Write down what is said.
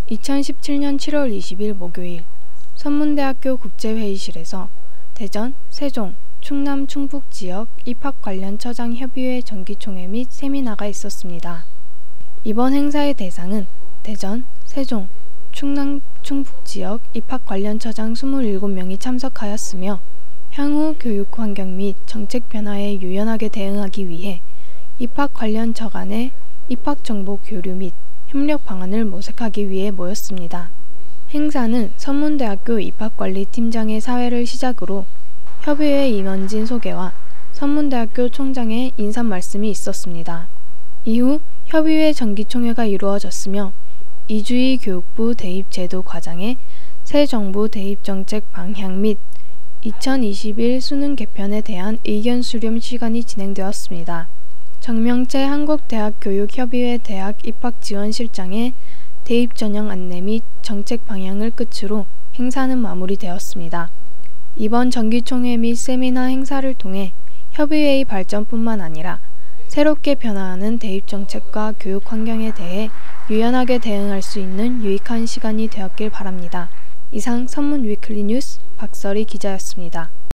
2017년 7월 20일 목요일 선문대학교 국제회의실에서 대전, 세종, 충남, 충북 지역 입학 관련 처장 협의회 정기총회 및 세미나가 있었습니다. 이번 행사의 대상은 대전, 세종, 충남, 충북 지역 입학 관련 처장 27명이 참석하였으며 향후 교육 환경 및 정책 변화에 유연하게 대응하기 위해 입학 관련 처 간의 입학 정보 교류 및 협력 방안을 모색하기 위해 모였습니다. 행사는 선문대학교 입학관리팀장의 사회를 시작으로 협의회 임원진 소개와 선문대학교 총장의 인사 말씀이 있었습니다. 이후 협의회 정기총회가 이루어졌으며 이주희 교육부 대입제도 과장의 새 정부 대입정책 방향 및 2021 수능 개편에 대한 의견 수렴 시간이 진행되었습니다. 정명채 한국대학교육협의회 대학 입학지원실장의 대입 전형 안내 및 정책 방향을 끝으로 행사는 마무리되었습니다. 이번 정기총회 및 세미나 행사를 통해 협의회의 발전뿐만 아니라 새롭게 변화하는 대입 정책과 교육 환경에 대해 유연하게 대응할 수 있는 유익한 시간이 되었길 바랍니다. 이상 선문 위클리 뉴스 박설희 기자였습니다.